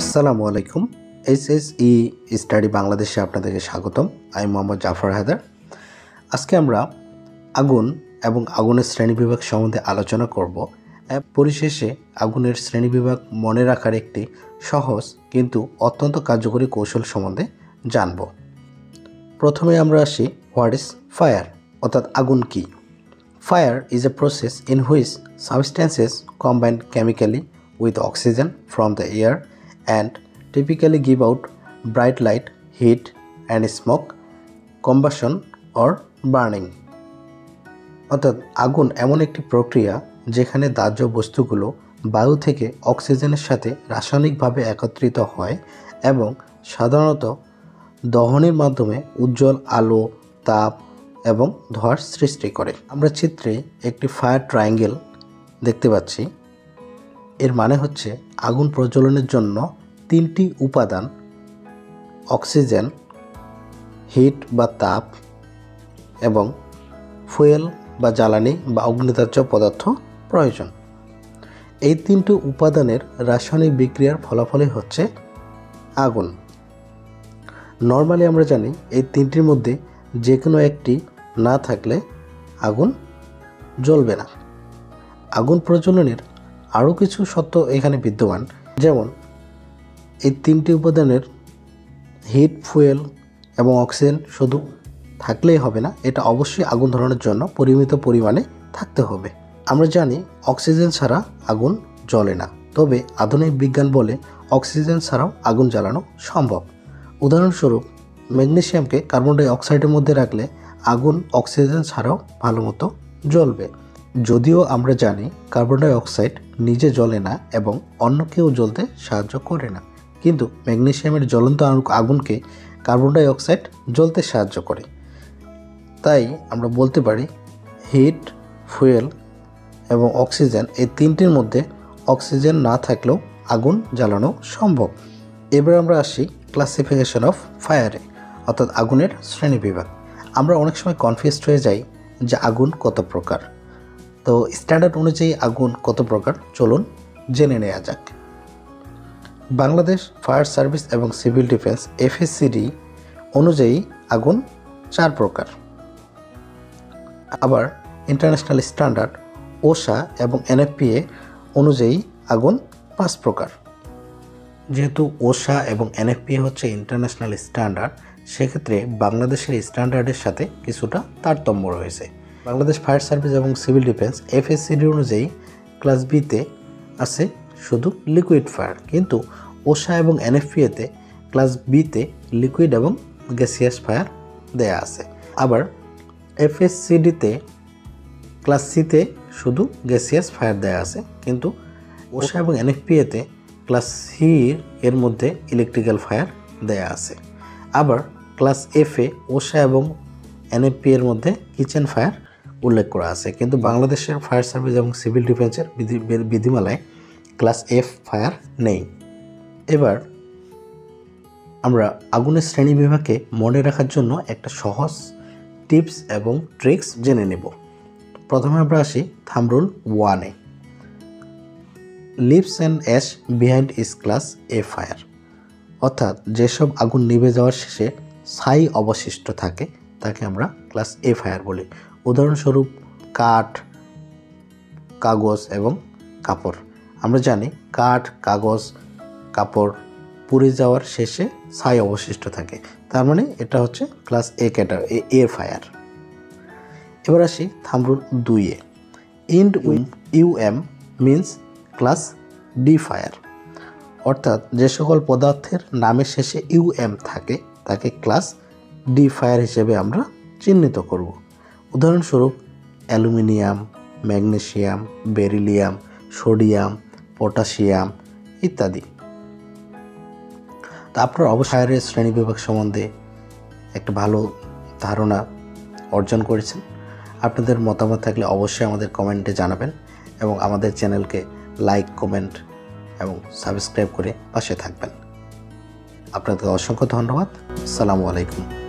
আসসালামু আলাইকুম। HSE study বাংলাদেশে আপনাদেরকে স্বাগতম। আমি মোহাম্মদ জাফর হায়দার। আজকে আমরা আগুন এবং আগুনের শ্রেণীবিভাগ সম্বন্ধে আলোচনা করব। পরিশেষে আগুনের শ্রেণীবিভাগ মনে রাখার একটি সহজ কিন্তু অত্যন্ত কার্যকরী কৌশল সম্বন্ধে জানব। প্রথমে আমরা আসি হোয়াট ইজ ফায়ার, অর্থাৎ আগুন কি। Fire is a process in which substances combine chemically with oxygen from the air and typically give out bright light, heat and smoke, combustion or burning. অর্থাৎ আগুন এমন একটি প্রক্রিয়া যেখানে দাহ্য বস্তুগুলো বায়ু থেকে অক্সিজেনের সাথে রাসায়নিকভাবে একত্রিত হয় এবং সাধারণত দহনের মাধ্যমে উজ্জ্বল আলো, তাপ এবং ধোঁয়ার সৃষ্টি করে। আমরা চিত্রে একটি ফায়ার ট্রায়াঙ্গেল দেখতে পাচ্ছি। এর মানে হচ্ছে আগুন প্রজ্বলনের জন্য তিনটি উপাদান অক্সিজেন, হিট বা তাপ এবং ফুয়েল বা জ্বালানি বা অগ্নিদাহ্য পদার্থ প্রয়োজন। এই তিনটি উপাদানের রাসায়নিক বিক্রিয়ার ফলাফলই হচ্ছে আগুন। নর্মালি আমরা জানি এই তিনটির মধ্যে যে কোনো একটি না থাকলে আগুন জ্বলবে না। আগুন প্রজ্বলনের আরও কিছু সত্য এখানে বিদ্যমান, যেমন এই তিনটি উপাদানের হিট, ফুয়েল এবং অক্সিজেন শুধু থাকলেই হবে না, এটা অবশ্যই আগুন ধরানোর জন্য পরিমিত পরিমাণে থাকতে হবে। আমরা জানি অক্সিজেন ছাড়া আগুন জ্বলে না, তবে আধুনিক বিজ্ঞান বলে অক্সিজেন ছাড়াও আগুন জ্বালানো সম্ভব। উদাহরণস্বরূপ ম্যাগনেসিয়ামকে কার্বন ডাই অক্সাইডের মধ্যে রাখলে আগুন অক্সিজেন ছাড়াও ভালো মতো জ্বলবে। যদিও আমরা জানি কার্বন ডাই অক্সাইড নিজে জ্বলে না এবং অন্য কেউ জ্বলতে সাহায্য করে না, কিন্তু ম্যাগনেসিয়ামের জ্বলন্ত আগুনকে কার্বন ডাই অক্সাইড জ্বলতে সাহায্য করে। তাই আমরা বলতে পারি হিট, ফুয়েল এবং অক্সিজেন এই তিনটির মধ্যে অক্সিজেন না থাকলেও আগুন জ্বালানো সম্ভব। এবার আমরা আসি ক্লাসিফিকেশন অফ ফায়ারে, অর্থাৎ আগুনের শ্রেণীবিভাগ। আমরা অনেক সময় কনফিউজড হয়ে যাই যে আগুন কত প্রকার। তো স্ট্যান্ডার্ড অনুযায়ী আগুন কত প্রকার চলুন জেনে নেওয়া যাক। বাংলাদেশ ফায়ার সার্ভিস এবং সিভিল ডিফেন্স FSCD অনুযায়ী আগুন 4 প্রকার। আবার ইন্টারন্যাশনাল স্ট্যান্ডার্ড OSHA এবং NFPA অনুযায়ী আগুন 5 প্রকার। যেহেতু OSHA এবং NFPA হচ্ছে ইন্টারন্যাশনাল স্ট্যান্ডার্ড, সেক্ষেত্রে বাংলাদেশের স্ট্যান্ডার্ডের সাথে কিছুটা তারতম্য রয়েছে। বাংলাদেশ ফায়ার সার্ভিস এবং সিভিল ডিফেন্স FSCD অনুযায়ী ক্লাস বিতে আছে শুধু লিকুইড ফায়ার, কিন্তু OSHA এবং NFPA-তে ক্লাস বিতে লিকুইড এবং গ্যাসিয়াস ফায়ার দেয়া আছে। আবার FSCD-তে ক্লাস সিতে শুধু গ্যাসিয়াস ফায়ার দেয়া আছে, কিন্তু OSHA এবং NFPA-তে ক্লাস সি এর মধ্যে ইলেকট্রিক্যাল ফায়ার দেয়া আছে। আবার ক্লাস F-এ OSHA এবং NFPA-এর মধ্যে কিচেন ফায়ার উল্লেখ করা আছে, কিন্তু বাংলাদেশের ফায়ার সার্ভিস এবং সিভিল ডিফেন্সের বিধিমালায় ক্লাস F ফায়ার নেই। এবার আমরা আগুনের শ্রেণীবিভাগকে মনে রাখার জন্য একটা সহজ টিপস এবং ট্রিক্স জেনে নেব। প্রথমে আমরা আসি থাম্ব রুল 1-এ। Leaves and ash behind is class A fire, অর্থাৎ যেসব আগুন নিভে যাওয়ার শেষে ছাই অবশিষ্ট থাকে তাকে আমরা ক্লাস A ফায়ার বলি। উদাহরণস্বরূপ কাঠ, কাগজ এবং কাপড়। আমরা জানি কাঠ, কাগজ, কাপড় পুড়ে যাওয়ার শেষে ছাই অবশিষ্ট থাকে, তার মানে এটা হচ্ছে ক্লাস A ফায়ার। এবার আসি থাম্ব রুল 2-এ। End UM means class D fire, অর্থাৎ যে সকল পদার্থের নামের শেষে UM থাকে তাকে ক্লাস D ফায়ার হিসেবে আমরা চিহ্নিত করব। উদাহরণস্বরূপ aluminium, magnesium, beryllium, sodium, potassium ইত্যাদি। তা আপনারা অবশ্যই ফায়ারের শ্রেণীবিভাগ সম্বন্ধে একটা ভালো ধারণা অর্জন করেছেন। আপনাদের মতামত থাকলে অবশ্যই আমাদের কমেন্টে জানাবেন এবং আমাদের চ্যানেলকে লাইক, কমেন্ট এবং সাবস্ক্রাইব করে পাশে থাকবেন। আপনাদের অসংখ্য ধন্যবাদ। আসসালামু আলাইকুম।